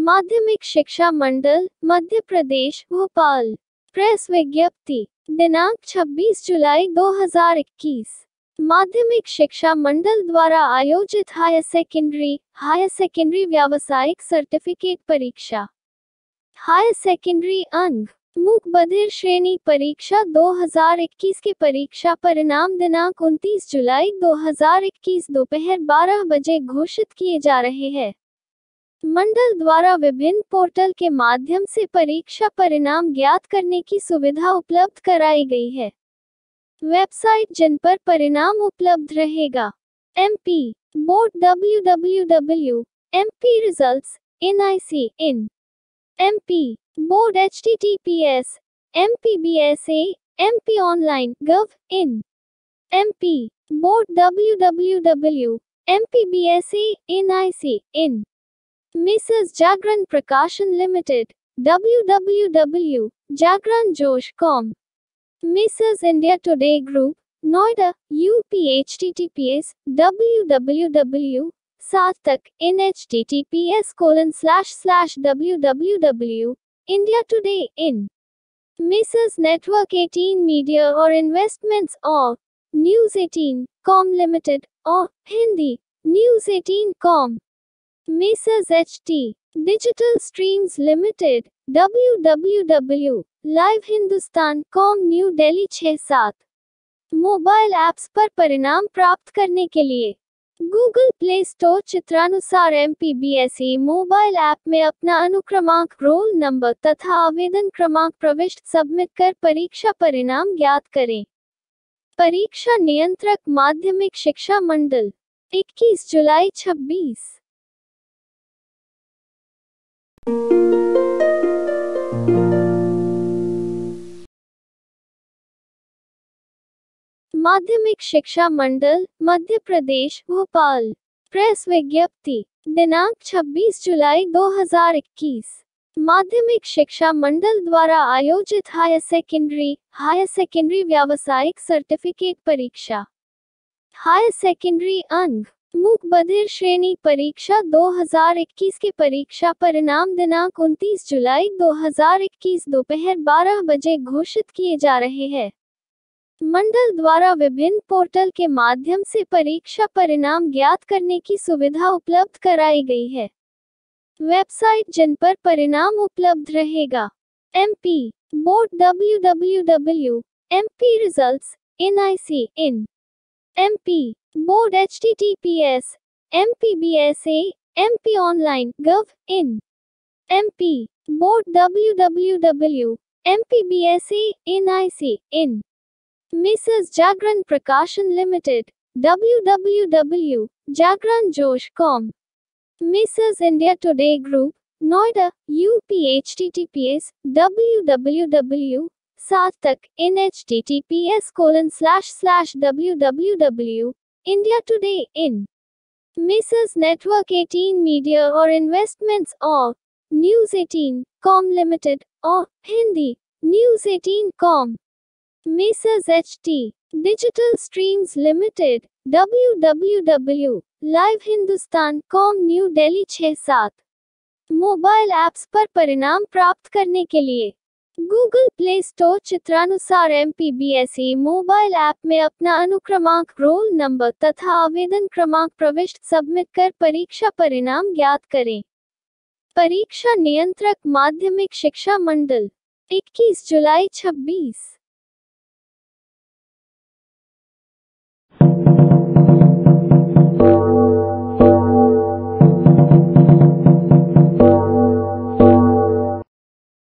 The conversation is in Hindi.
माध्यमिक शिक्षा मंडल मध्य प्रदेश भोपाल। प्रेस विज्ञप्ति दिनांक 26 जुलाई 2021। माध्यमिक शिक्षा मंडल द्वारा आयोजित हायर सेकेंडरी व्यावसायिक सर्टिफिकेट परीक्षा हायर सेकेंडरी अंग मूक बधिर श्रेणी परीक्षा 2021 के परीक्षा परिणाम दिनांक 29 जुलाई 2021 दोपहर 12 बजे घोषित किए जा रहे हैं। मंडल द्वारा विभिन्न पोर्टल के माध्यम से परीक्षा परिणाम ज्ञात करने की सुविधा उपलब्ध कराई गई है। वेबसाइट जिन पर परिणाम उपलब्ध रहेगा: MP board www.mpresults.nic.in MP board https mpbsa.mponline.gov.in MP board www.mpbsa.nic.in Mrs Jagran Prakashan limited www.jagranjosh.com Mrs India Today group Noida UP https www.https://www.indiatoday.in Mrs network 18 media और इन्वेस्टमेंट्स और न्यूज 18.com लिमिटेड और Hindi news 18.com Mrs HT digital streams limited www.livehindustan.com new Delhi 6-7। Mobile apps पर परिणाम प्राप्त करने के लिए गूगल प्ले स्टोर चित्रानुसार MPBSA मोबाइल ऐप में अपना अनुक्रमांक, रोल नंबर तथा आवेदन क्रमांक प्रविष्ट सबमिट कर परीक्षा परिणाम ज्ञात करें। परीक्षा नियंत्रक माध्यमिक शिक्षा मंडल 21 जुलाई 26। माध्यमिक शिक्षा मंडल मध्य प्रदेश भोपाल। प्रेस विज्ञप्ति दिनांक 26 जुलाई 2021। माध्यमिक शिक्षा मंडल द्वारा आयोजित हायर सेकेंडरी व्यावसायिक सर्टिफिकेट परीक्षा हायर सेकेंडरी अंग मूक बधिर श्रेणी परीक्षा 2021 के परीक्षा परिणाम दिनांक 29 जुलाई 2021 दोपहर 12 बजे घोषित किए जा रहे हैं। मंडल द्वारा विभिन्न पोर्टल के माध्यम से परीक्षा परिणाम ज्ञात करने की सुविधा उपलब्ध कराई गई है। वेबसाइट जिन पर परिणाम उपलब्ध रहेगा: MP board www.mpresults.nic.in MP board https mpbsa.mponline.gov.in MP board www.mpbsa.nic.in Mrs Jagran Prakashan limited www.jagranjosh.com Mrs India Today group Noida UP https www.https://www.indiatoday.in Mrs network 18 media और इन्वेस्टमेंट्स और न्यूज 18.com लिमिटेड और Hindi news 18.com Mrs HT digital streams limited www.livehindustan.com new Delhi 6-7। Mobile apps पर परिणाम प्राप्त करने के लिए गूगल प्ले स्टोर चित्रानुसार MPBSA मोबाइल ऐप में अपना अनुक्रमांक, रोल नंबर तथा आवेदन क्रमांक प्रविष्ट सबमिट कर परीक्षा परिणाम ज्ञात करें। परीक्षा नियंत्रक माध्यमिक शिक्षा मंडल 21 जुलाई 26।